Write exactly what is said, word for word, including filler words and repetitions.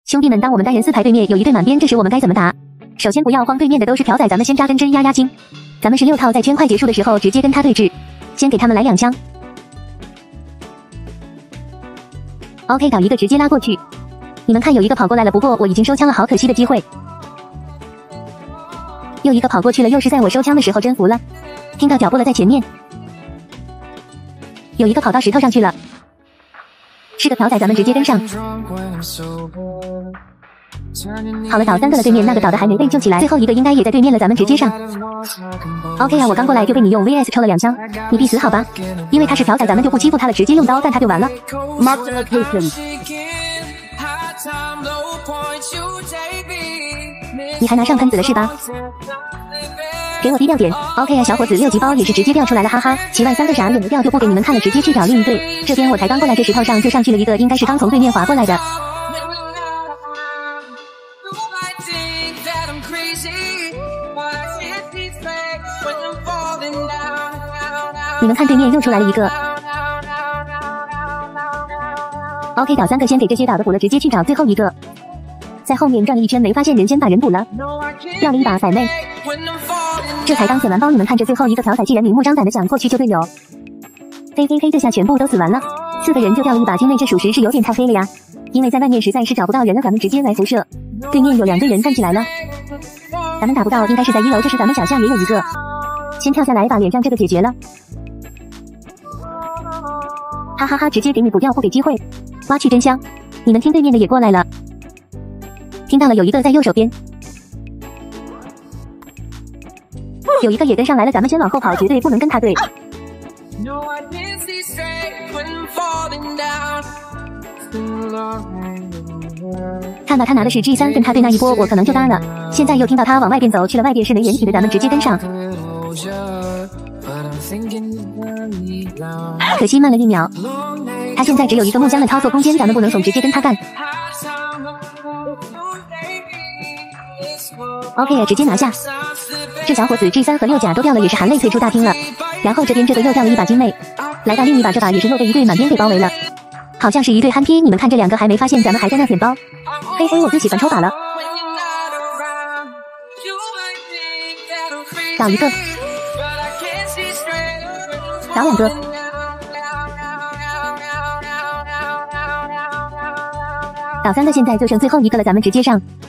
兄弟们，当我们单人四排对面有一队满编，这时我们该怎么打？首先不要慌，对面的都是朴仔，咱们先扎根针压压惊。咱们十六套在圈快结束的时候直接跟他对峙，先给他们来两枪。OK， 搞一个直接拉过去。你们看有一个跑过来了，不过我已经收枪了，好可惜的机会。又一个跑过去了，又是在我收枪的时候征服了。听到脚步了，在前面。有一个跑到石头上去了。是个朴仔，咱们直接跟上。好了，倒三个了，对面那个倒的还没被救起来，最后一个应该也在对面了，咱们直接上。OK 啊，我刚过来就被你用 V S 抽了两枪，你必死好吧？因为他是朴仔，咱们就不欺负他了，直接用刀干他就完了。Mark the location。你还拿上喷子了是吧？给我低调点 ，OK 啊，小伙子，六级包也是直接掉出来了，哈哈，七万三个啥也没掉，就不给你们看了，直接去找另一队。这边我才刚过来，这石头上就上去了一个，应该是刚从对面滑过来的。你们看对面又出来了一个 ，OK 倒三个，先给这些倒的补了，直接去找最后一个。在后面转了一圈没发现人，先把人补了，掉了一把崽妹。这才刚捡完包，你们看这最后一个朴仔，既然明目张胆的想过去救队友，嘿嘿嘿，这下全部都死完了，四个人就掉了一把精锐，这属实是有点太黑了呀。因为在外面实在是找不到人了，咱们直接来辐射。对面有两队人站起来了，咱们打不到，应该是在一楼，这时咱们脚下也有一个，先跳下来把脸上这个解决了。哈哈哈，直接给你补掉，不给机会，挖去真香。你们听对面的也过来了，听到了，有一个在右手边。有一个也跟上来了，咱们先往后跑，绝对不能跟他对。看吧，他拿的是 G 三，跟他对那一波，我可能就搭了。现在又听到他往外边走去了，外边是没掩体的，咱们直接跟上。可惜慢了一秒，他现在只有一个木箱的操作空间，咱们不能怂，直接跟他干。OK 直接拿下。这小伙子 G 三 和六甲都掉了，也是含泪退出大厅了。然后这边这个又掉了一把精妹，来到另一把，这把也是又被一队满编给包围了，好像是一队憨批。你们看这两个还没发现咱们还在那捡包，嘿嘿，我最喜欢抽把了。倒一个，倒两个，倒三个，现在就剩最后一个了，咱们直接上。